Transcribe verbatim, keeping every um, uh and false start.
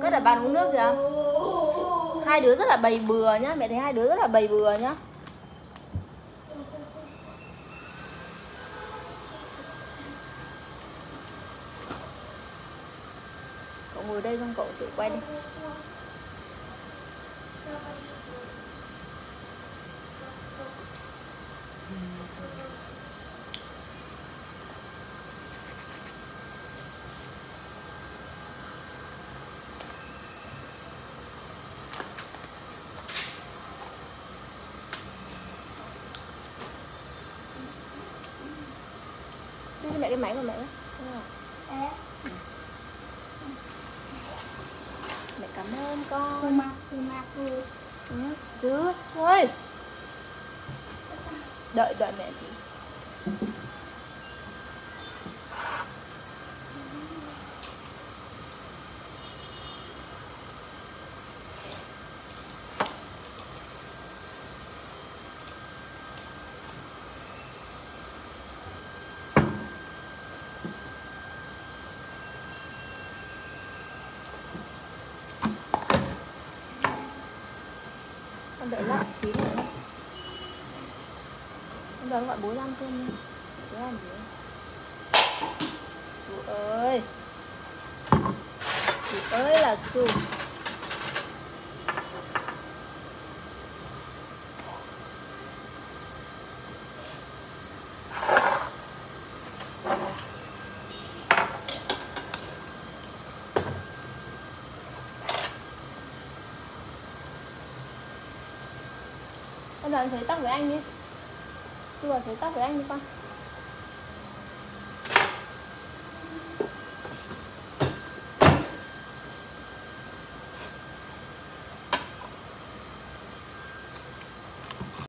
rất là bạn uống nước kìa. Hai đứa rất là bầy bừa nhá, mẹ thấy hai đứa rất là bầy bừa nhá. Cậu ngồi đây xong cậu tự quay đi. Đưa cho mẹ cái máy của mẹ nhé. Mẹ cảm ơn con. Ừ, chứ thôi. Đợi đợi mẹ tí. Con đợi lát tí nữa nhé. Con đợi gọi bố ra ăn cơm nha. Bố làm gì đấy? Chú ơi. Chú ơi là Su. Con vào sấy tóc với anh đi. Đi vào sấy tóc với anh đi con.